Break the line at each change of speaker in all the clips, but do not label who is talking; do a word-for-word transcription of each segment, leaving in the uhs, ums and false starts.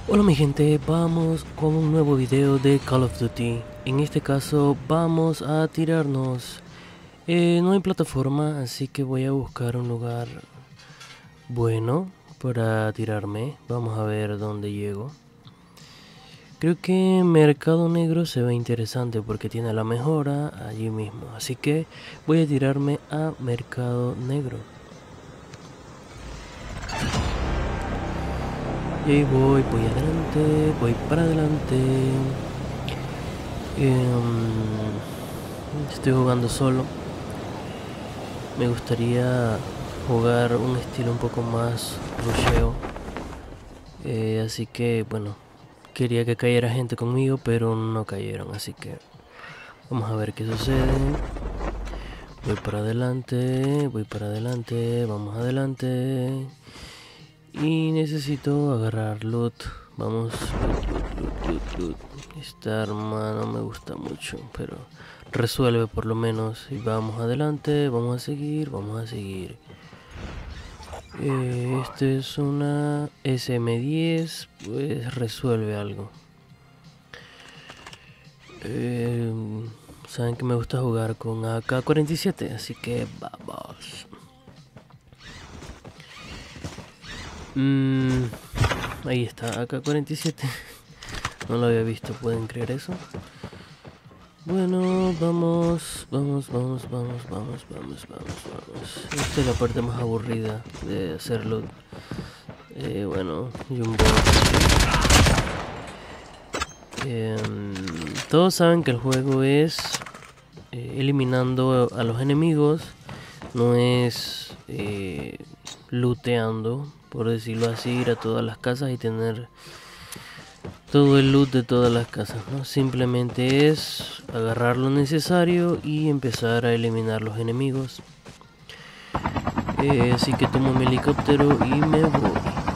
Hola mi gente, vamos con un nuevo video de Call of Duty. En este caso vamos a tirarnos. Eh, no hay plataforma, así que voy a buscar un lugar bueno para tirarme. Vamos a ver dónde llego. Creo que Mercado Negro se ve interesante porque tiene la mejora allí mismo. Así que voy a tirarme a Mercado Negro. Y ahí voy, voy adelante, voy para adelante. Um, estoy jugando solo. Me gustaría jugar un estilo un poco más rusheo. Eh, así que, bueno, quería que cayera gente conmigo, pero no cayeron. Así que vamos a ver qué sucede. Voy para adelante, voy para adelante, vamos adelante. Y necesito agarrar loot. Vamos, loot, loot, loot, loot. Esta arma no me gusta mucho, pero resuelve por lo menos. Y vamos adelante, vamos a seguir, vamos a seguir. Eh, este es una S M diez, pues resuelve algo. Eh, Saben que me gusta jugar con A K cuarenta y siete, así que vamos. Mm, ahí está, A K cuarenta y siete. No lo había visto, ¿pueden creer eso? Bueno, vamos, vamos, vamos, vamos, vamos, vamos, vamos, vamos. Esta es la parte más aburrida de hacerlo. Eh, bueno, y un bot. Eh, todos saben que el juego es eh, eliminando a los enemigos, no es eh, looteando, por decirlo así, ir a todas las casas y tener todo el loot de todas las casas, ¿no? Simplemente es agarrar lo necesario y empezar a eliminar los enemigos. Eh, así que tomo mi helicóptero y me voy.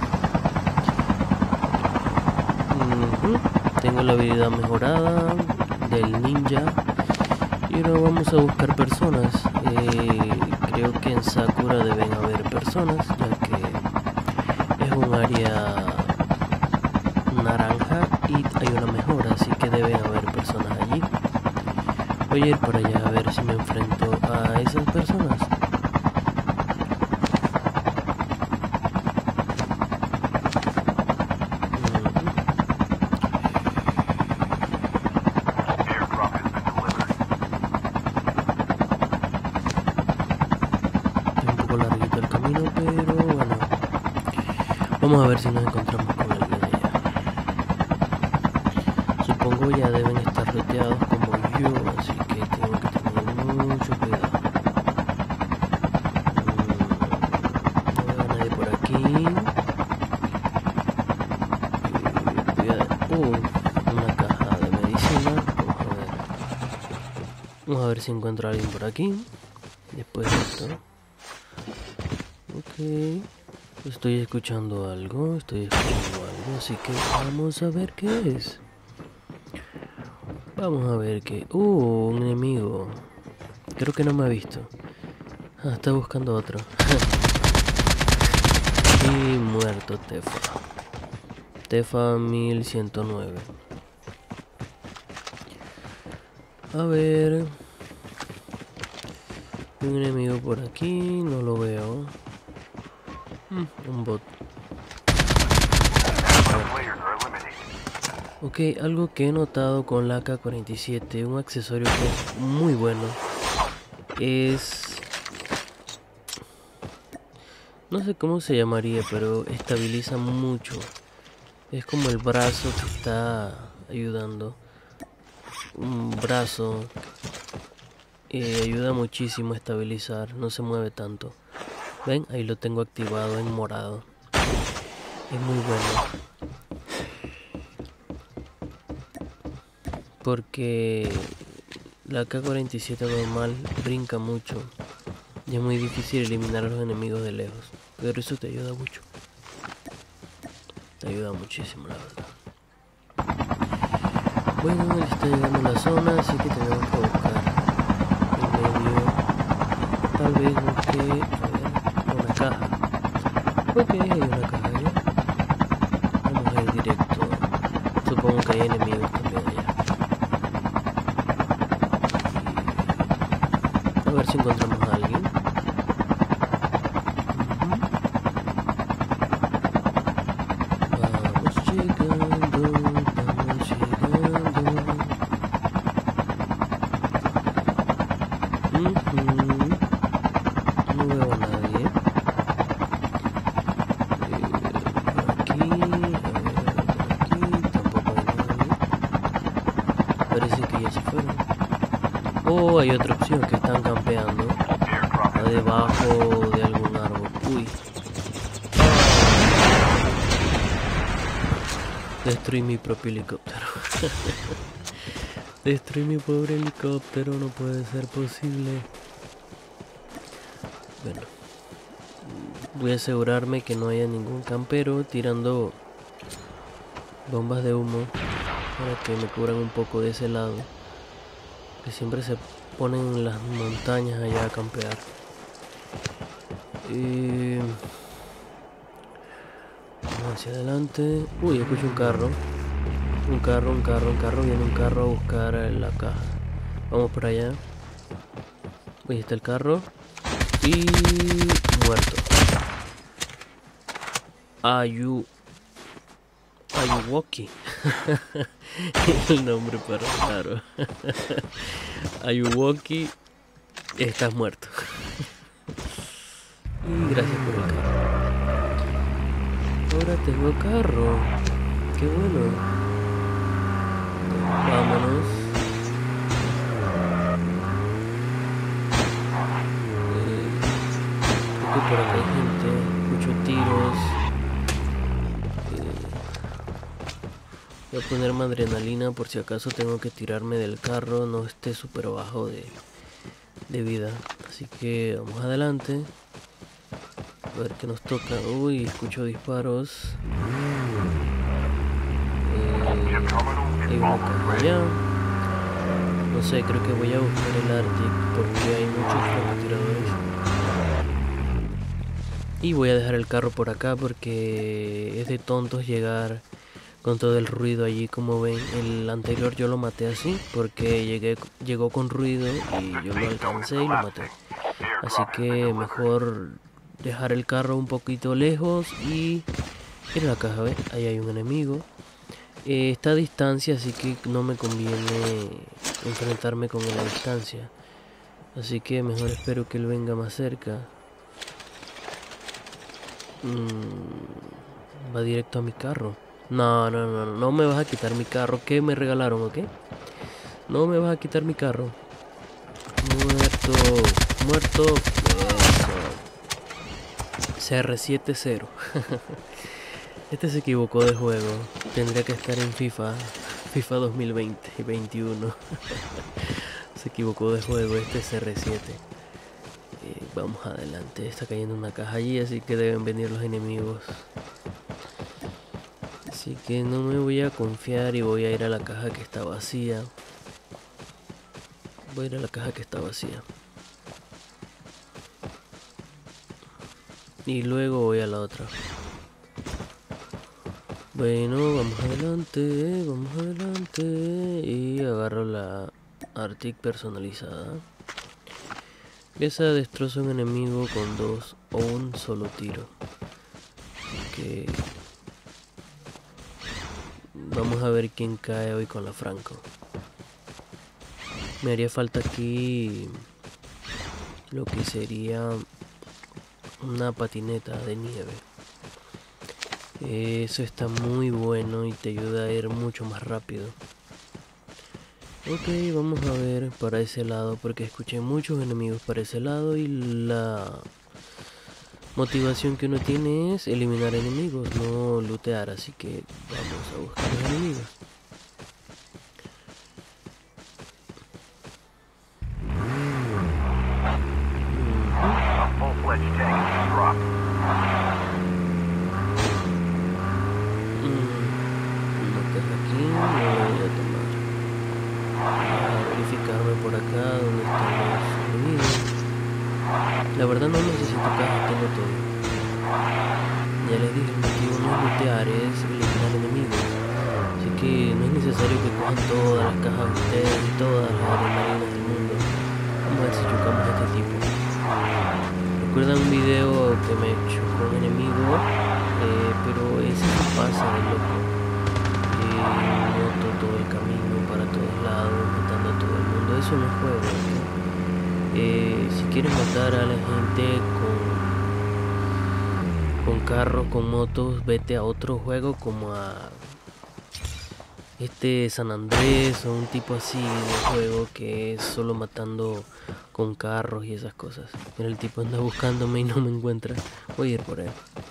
Uh-huh. Tengo la habilidad mejorada del ninja. Y ahora vamos a buscar personas. Eh, creo que en Sakura deben haber personas, ya que es un área naranja y hay una mejora, así que deben haber personas allí. Voy a ir para allá a ver si me enfrento a esas personas. Es un poco larguito el camino, pero bueno, vamos a ver si nos encontramos con alguien allá. Supongo ya deben estar rodeados como yo, así que tengo que tener mucho cuidado. Mm, no veo a nadie por aquí. Eh, voy a... Uh, una caja de medicina. Vamos a ver. Vamos a ver si encuentro a alguien por aquí. Después de esto. Ok. Estoy escuchando algo, estoy escuchando algo, así que vamos a ver qué es. Vamos a ver qué... Uh, un enemigo. Creo que no me ha visto. Ah, está buscando otro. Y muerto Tefa. Tefa mil ciento nueve. A ver... Un enemigo por aquí, no lo veo. Mm, un bot. Ok, algo que he notado con la A K cuarenta y siete, un accesorio que es muy bueno, es... no sé cómo se llamaría, pero estabiliza mucho. Es como el brazo que está ayudando. Un brazo eh, ayuda muchísimo a estabilizar, no se mueve tanto. Ven, ahí lo tengo activado en morado. Es muy bueno. Porque la A K cuarenta y siete normal brinca mucho y es muy difícil eliminar a los enemigos de lejos, pero eso te ayuda mucho, te ayuda muchísimo, la verdad. Bueno, ya está llegando a la zona, así que tenemos que buscar en medio. Tal vez busque, a ver, una caja. Ok, hay una caja allá. Vamos a ir directo que hay enemigos también allá. Y a ver si encontramos a alguien. Vamos llegando, vamos llegando. Uh-huh. No veo a nadie. Oh, hay otra opción, que están campeando debajo de algún árbol. Uy. Destruí mi propio helicóptero. Destruí mi pobre helicóptero, no puede ser posible. Bueno, voy a asegurarme que no haya ningún campero tirando bombas de humo para que me cubran un poco de ese lado. Que siempre se ponen en las montañas allá a campear. Y vamos hacia adelante. Uy, escucho un carro. Un carro, un carro, un carro. Viene un carro a buscar la caja. Vamos por allá. Ahí está el carro. Y muerto. Ayu Ayuwoki. El nombre para raro. Ayuwoki, estás muerto. Y gracias por el carro. Ahora tengo carro. Qué bueno. Vámonos. Eh, creo que por acá hay gente. Muchos tiros. Voy a ponerme adrenalina por si acaso tengo que tirarme del carro, no esté súper bajo de, de vida. Así que vamos adelante. A ver qué nos toca. Uy, escucho disparos. Eh, hay una caja allá. No sé, creo que voy a buscar el Arctic porque hay muchos francotiradores. Y voy a dejar el carro por acá porque es de tontos llegar con todo el ruido allí. Como ven, el anterior yo lo maté así porque llegué, llegó con ruido y yo lo alcancé y lo maté. Así que mejor dejar el carro un poquito lejos y ir a la caja. ¿Ves? Ahí hay un enemigo. Eh, está a distancia, así que no me conviene enfrentarme con él a distancia. Así que mejor espero que él venga más cerca. Mm, va directo a mi carro. No, no, no, no me vas a quitar mi carro. ¿Qué me regalaron o qué? No me vas a quitar mi carro. Muerto, muerto. Eso. C R siete cero. Este se equivocó de juego. Tendría que estar en FIFA. FIFA dos mil veinte y veintiuno. Se equivocó de juego este C R siete. Eh, vamos adelante. Está cayendo una caja allí, así que deben venir los enemigos. Así que no me voy a confiar y voy a ir a la caja que está vacía. Voy a ir a la caja que está vacía. Y luego voy a la otra. Bueno, vamos adelante, vamos adelante. Y agarro la Arctic personalizada. Esa destroza un enemigo con dos o un solo tiro. Así que vamos a ver quién cae hoy con la Franco. Me haría falta aquí lo que sería una patineta de nieve. Eso está muy bueno y te ayuda a ir mucho más rápido. Ok, vamos a ver para ese lado porque escuché muchos enemigos para ese lado y la motivación que uno tiene es eliminar enemigos, no lootear, así que vamos a buscar los enemigos. Por acá donde están los enemigos. La verdad no necesito cajas, tengo todo. Ya les dije, el motivo no es lootear, es eliminar enemigos. Así que no es necesario que cojan todas las cajas de ustedes y todas las adrenalinas del mundo. Vamos a ver si chocamos a este tipo. ¿Recuerdan un video que me chocó un enemigo? Eh, pero ese se pasa de loco. Eh, moto todo el camino para todos lados, matando a todo el mundo. Eso no es juego, ¿no? Eh, si quieres matar a la gente con, con carros, con motos, vete a otro juego como a este San Andrés o un tipo así de juego que es solo matando con carros y esas cosas. Mira, el tipo anda buscándome y no me encuentra. Voy a ir por él.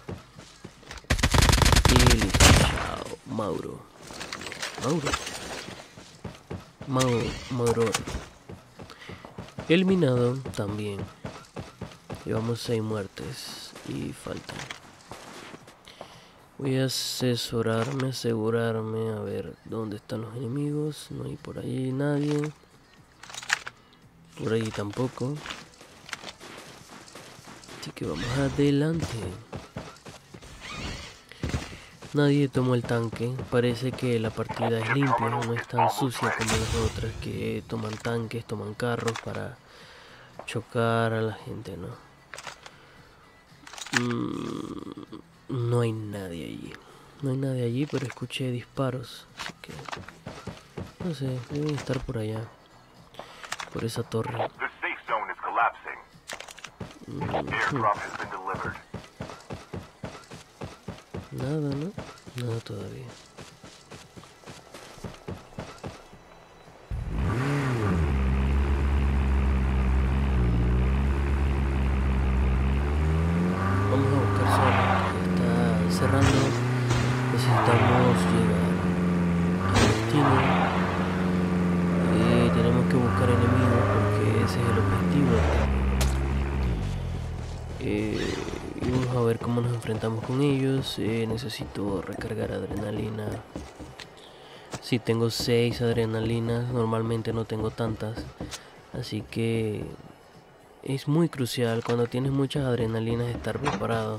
Y listo, chao. Mauro. Mauro. Mauro. Mauro. Eliminado también. Llevamos seis muertes y faltan. Voy a asesorarme, asegurarme, a ver dónde están los enemigos. No hay por ahí nadie. Por ahí tampoco. Así que vamos adelante. Nadie tomó el tanque. Parece que la partida es limpia, no es tan sucia como las otras que toman tanques, toman carros para chocar a la gente, ¿no? Mm, no hay nadie allí. No hay nadie allí, pero escuché disparos. Así que no sé, deben estar por allá. Por esa torre. Mm, Nada, ¿no? Nada todavía. Vamos a buscar zona. Está cerrando. Necesitamos llegar al destino. Eh, tenemos que buscar enemigos porque ese es el objetivo. Eh, y vamos a ver cómo nos enfrentamos con ellos. Eh, necesito recargar adrenalina. Sí, tengo seis adrenalinas. Normalmente no tengo tantas. Así que es muy crucial cuando tienes muchas adrenalinas estar preparado.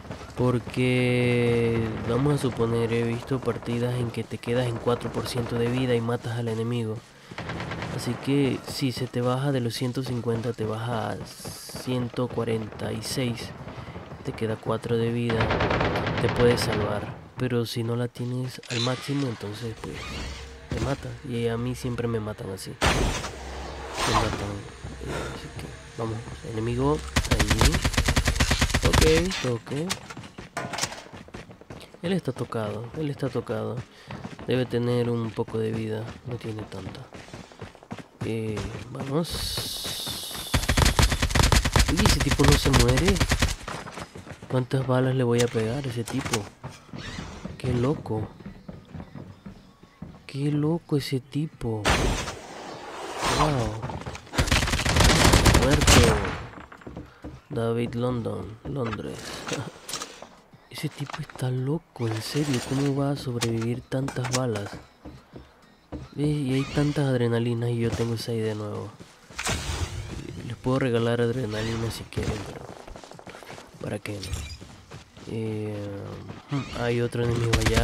Porque vamos a suponer, he visto partidas en que te quedas en cuatro por ciento de vida y matas al enemigo. Así que si se te baja de los ciento cincuenta, te baja a ciento cuarenta y seis, te queda cuatro de vida, te puedes salvar. Pero si no la tienes al máximo, entonces pues te matan. Y a mí siempre me matan así. Me matan. Eh, así que vamos, enemigo, ahí. Ok, ok. Él está tocado, él está tocado. Debe tener un poco de vida, no tiene tanta. Eh, vamos. Uy, ese tipo no se muere. ¿Cuántas balas le voy a pegar a ese tipo? Qué loco. Qué loco ese tipo. Wow. Muerto. David London, Londres. Ese tipo está loco, en serio. ¿Cómo va a sobrevivir tantas balas? Y hay tantas adrenalinas y yo tengo seis de nuevo. Les puedo regalar adrenalina si quieren, pero ¿para qué no? Eh, hay otro enemigo allá.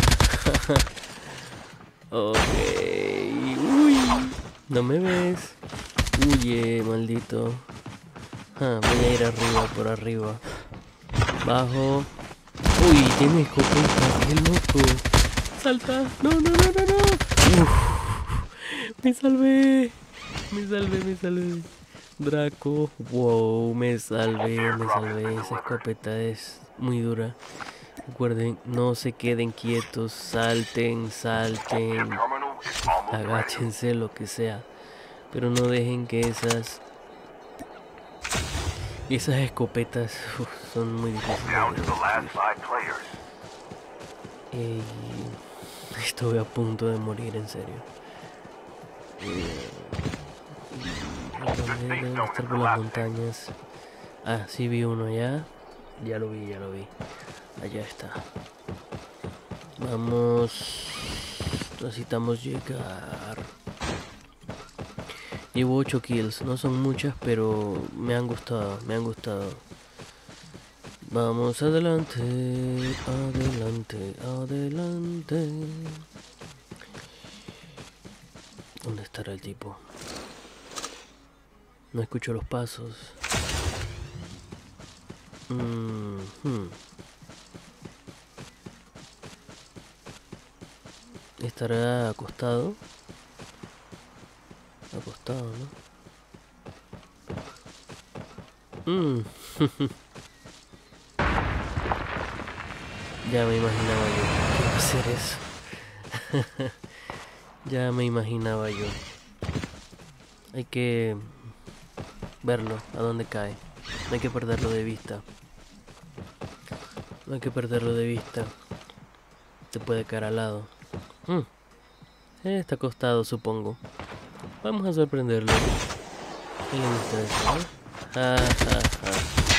Ok. Uy, no me ves. Huye, maldito. Ah, voy a ir arriba, por arriba. Bajo. Uy, tiene escopeta, qué loco. Salta. No, no, no, no, no. Uf, me salvé. Me salvé, me salvé. Draco. Wow, me salvé, me salvé. Esa escopeta es muy dura. Recuerden, no se queden quietos. Salten, salten. Agáchense, lo que sea. Pero no dejen que esas... Esas escopetas uf, son muy difíciles. Eh, estuve a punto de morir, en serio. Eh, deben estar por las montañas. Ah, sí vi uno allá. Ya lo vi, ya lo vi. Allá está. Vamos. Necesitamos llegar. Llevo ocho kills, no son muchas, pero me han gustado, me han gustado. Vamos adelante, adelante, adelante. ¿Dónde estará el tipo? No escucho los pasos. Mm-hmm. ¿Estará acostado? Acostado, ¿no? Mm. Ya me imaginaba yo que iba a hacer eso. Ya me imaginaba yo. Hay que verlo, a dónde cae. No hay que perderlo de vista. No hay que perderlo de vista. Te puede caer al lado. Mm. Eh, está acostado, supongo. Vamos a sorprenderlo. ¿Qué le gusta eso, eh? Ja, ja, ja.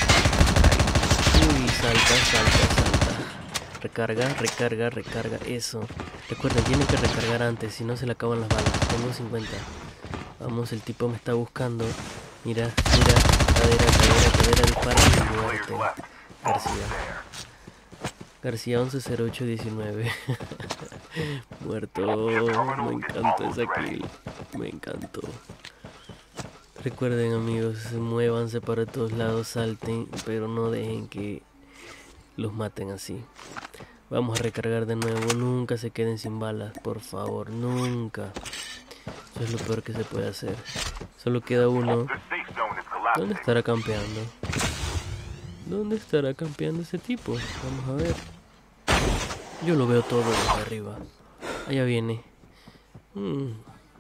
Uy, salta, salta, salta. Recarga, recarga, recarga. Eso. Recuerden, tienen que recargar antes, si no se le acaban las balas. Tengo cincuenta. Vamos, el tipo me está buscando. Mira, mira. Cadera, cadera, cadera, dispara y muerte. García. García once cero ocho diecinueve. Muerto. Me encantó esa kill. Me encantó. Recuerden, amigos, muévanse para todos lados, salten, pero no dejen que los maten así. Vamos a recargar de nuevo. Nunca se queden sin balas, por favor, nunca. Eso es lo peor que se puede hacer. Solo queda uno. ¿Dónde estará campeando? ¿Dónde estará campeando ese tipo? Vamos a ver. Yo lo veo todo desde arriba. Allá viene. Hmm.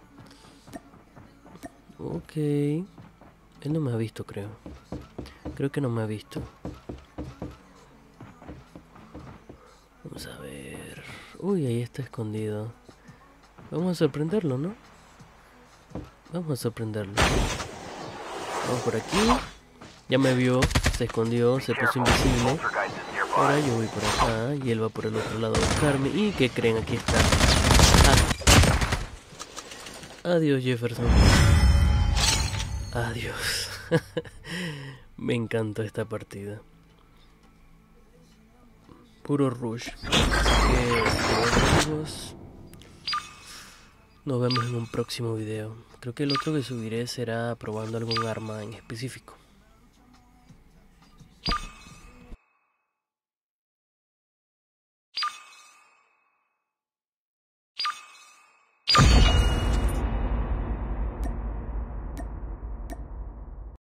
Ok. Él no me ha visto, creo. Creo que no me ha visto. Vamos a ver. Uy, ahí está escondido. Vamos a sorprenderlo, ¿no? Vamos a sorprenderlo. Vamos por aquí. Ya me vio. Se escondió. Se puso invisible. Ahora yo voy por acá. Y él va por el otro lado a buscarme. ¿Y qué creen? Aquí está. Ah. Adiós, Jefferson. Adiós. Me encantó esta partida. Puro rush. Así que, amigos, nos vemos en un próximo video. Creo que el otro que subiré será probando algún arma en específico.